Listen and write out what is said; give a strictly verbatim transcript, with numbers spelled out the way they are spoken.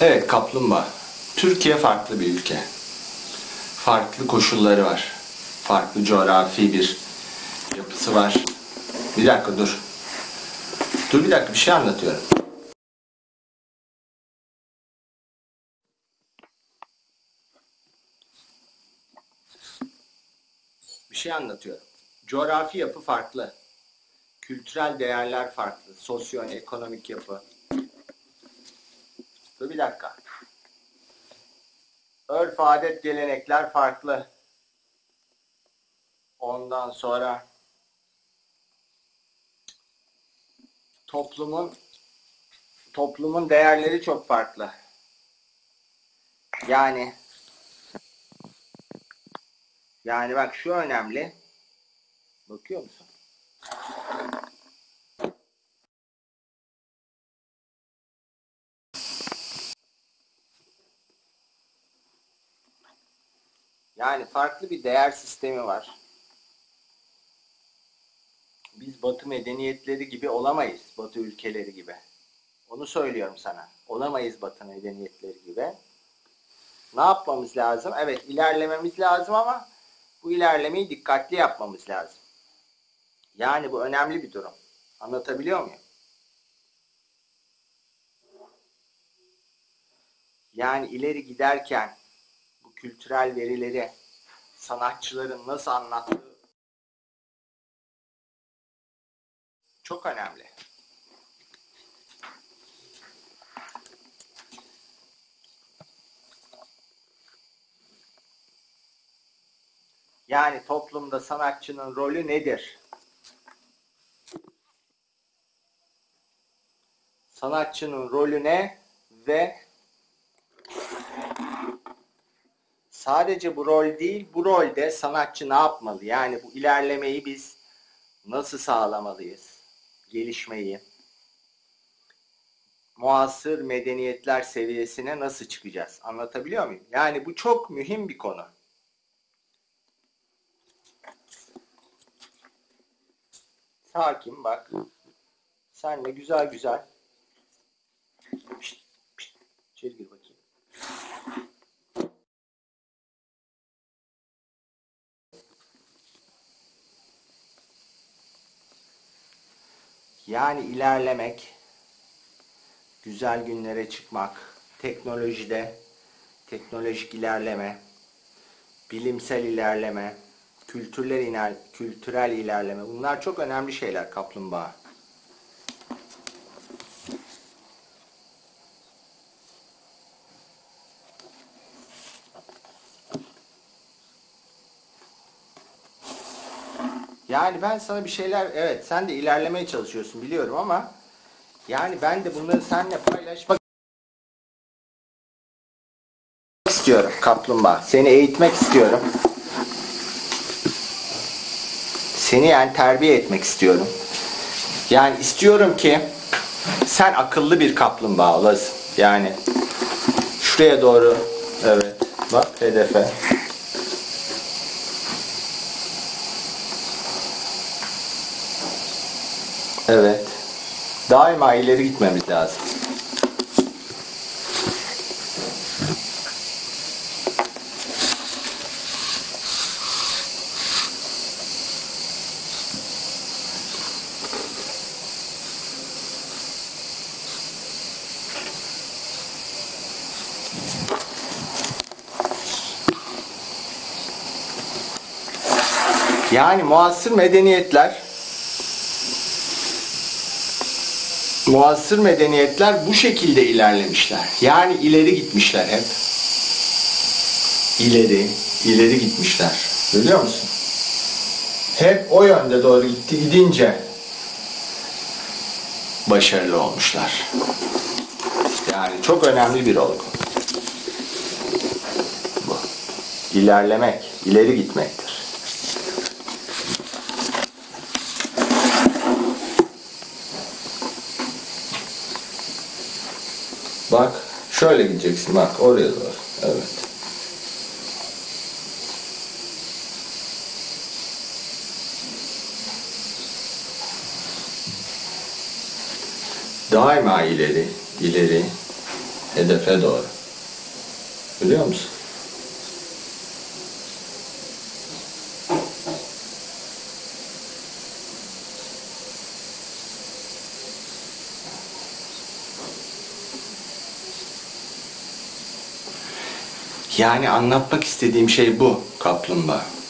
Evet, kaplumbağa. Türkiye farklı bir ülke. Farklı koşulları var. Farklı coğrafi bir yapısı var. Bir dakika dur. Dur bir dakika, bir şey anlatıyorum. Bir şey anlatıyorum. Coğrafi yapı farklı. Kültürel değerler farklı. Sosyoekonomik yapı. Dur bir dakika. Örf, adet, gelenekler farklı. Ondan sonra toplumun toplumun değerleri çok farklı. Yani yani bak şu önemli. Bakıyor musun? Yani farklı bir değer sistemi var. Biz Batı medeniyetleri gibi olamayız. Batı ülkeleri gibi. Onu söylüyorum sana. Olamayız Batı medeniyetleri gibi. Ne yapmamız lazım? Evet, ilerlememiz lazım ama bu ilerlemeyi dikkatli yapmamız lazım. Yani bu önemli bir durum. Anlatabiliyor muyum? Yani ileri giderken bu kültürel verileri sanatçıların nasıl anlattığı çok önemli. Yani toplumda sanatçının rolü nedir? Sanatçının rolü ne ve sadece bu rol değil, bu rolde sanatçı ne yapmalı? Yani bu ilerlemeyi biz nasıl sağlamalıyız? Gelişmeyi, muasır medeniyetler seviyesine nasıl çıkacağız? Anlatabiliyor muyum? Yani bu çok mühim bir konu. Sakin bak. Senle güzel güzel. Pişt, pişt. İçeri gir bakayım. Yani ilerlemek, güzel günlere çıkmak, teknolojide, teknolojik ilerleme, bilimsel ilerleme, kültürler iner, kültürel ilerleme. Bunlar çok önemli şeyler kaplumbağa. Yani ben sana bir şeyler, evet sen de ilerlemeye çalışıyorsun biliyorum ama yani ben de bunları seninle paylaşmak istiyorum kaplumbağa. Seni eğitmek istiyorum. Seni yani terbiye etmek istiyorum. Yani istiyorum ki sen akıllı bir kaplumbağa olasın. Yani şuraya doğru, evet bak hedefe. Evet. Daima ileri gitmemiz lazım. Yani muasır medeniyetler muasır medeniyetler bu şekilde ilerlemişler. Yani ileri gitmişler hep. İleri, ileri gitmişler. Görüyor musun? Hep o yönde doğru gitti gidince başarılı olmuşlar. Yani çok önemli bir olgu. Bu. İlerlemek, ileri gitmektir. Bak, şöyle gideceksin bak oraya doğru. Evet. Daima ileri, ileri, Hedefe doğru. Biliyor musun? Yani anlatmak istediğim şey bu kaplumbağa.